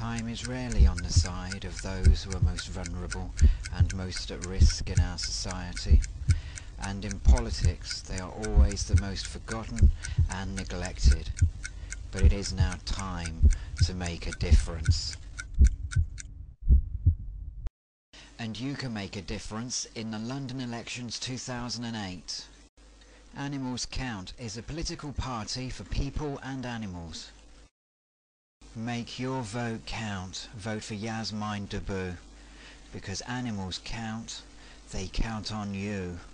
Time is rarely on the side of those who are most vulnerable and most at risk in our society, and in politics they are always the most forgotten and neglected. But it is now time to make a difference. And you can make a difference in the London elections 2008. Animals Count is a political party for people and animals. Make your vote count. Vote for Jasmijn de Boo. Because animals count, they count on you.